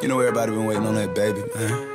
You know everybody been waiting on that baby, man.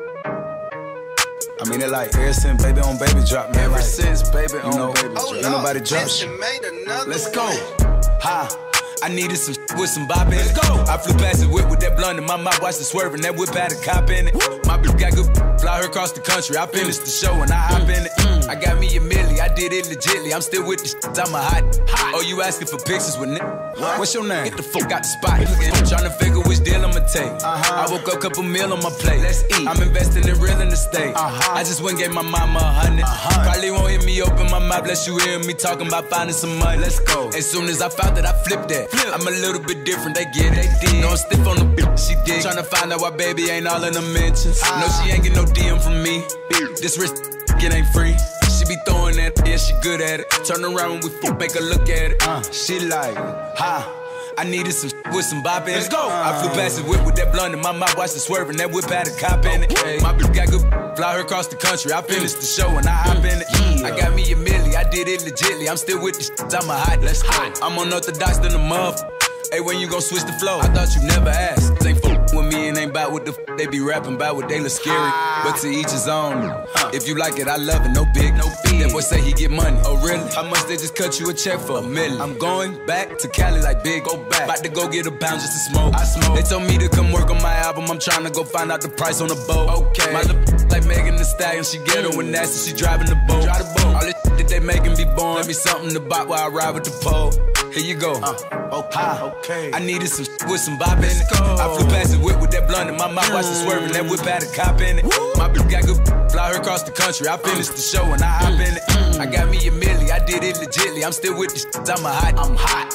I mean, it like ever since baby on baby drop, man. Ever since baby on baby drop. Ain't nobody drop shit. Let's go. Ha. I needed some with some bop in it. Let's go. I flew past the whip with that blunt in my mouth, watched it swerving. That whip had a cop in it. My bitch got good, fly her across the country. I finished the show and I hop in it. I got me a milli, I did it legitly. I'm still with the shit, I'm a hot. Oh, you asking for pictures with nigga? What's your name? Get the fuck out the spot. I'm trying to figure which deal I'ma take. I woke up, couple meal on my plate. Let's eat. I'm investing in real estate. I just went and gave my mama 100. Probably won't hear me open my mouth, unless you hear me talking about finding some money. Let's go. As soon as I found that, I flipped that. I'm a little bit different, they get it. No, I'm stiff on the bitch, she dig. Tryna find out why baby ain't all in the mentions. No, she ain't get no DM from me. This wrist, it ain't free. She be throwing that, yeah, she good at it. Turn around when we make her look at it. She like, ha. I needed some with some bop in it. Let's go. I flew past the whip with that blunt in my mouth, watched it swerving. That whip had a cop in it. My bitch got good, fly her across the country. I finished the show and I hop in it. I got me a milli, I did it legitly. I'm still with the shit, I'm a hot. Let's go. I'm unorthodox than a muff. Hey, when you gon' switch the flow? I thought you never asked. They fuck with me and ain't bout what the f they be rapping about, what they look scary. But to each his own. If you like it, I love it, no big. That boy say he get money. Oh really? How much they just cut you a check for? $1 million. I'm going back to Cali like big. Go back. About to go get a pound just to smoke. I smoke. They told me to come work on my album. I'm trying to go find out the price on the boat. Okay. My little like Megan Thee Stallion. She ghetto and nasty. She driving the boat. Drive the boat. All this that they making be born. Let me something to bop while I ride with the pole. Here you go. Okay. I needed some with some bop in it. I flew past the whip with that blunt in my mouth, watched it swerving. That whip had a cop in it. My bitch got good, fly her across the country. I finished the show and I hop in it. I got me a milli, I did it legitly. I'm still with the shit, I'm a hot. I'm hot.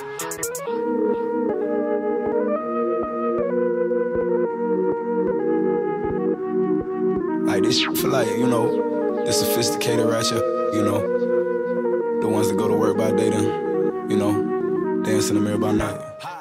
Like this shit for like, you know, the sophisticated ratchet, you know, the ones that go to work by day then, you know, dance in the mirror by night.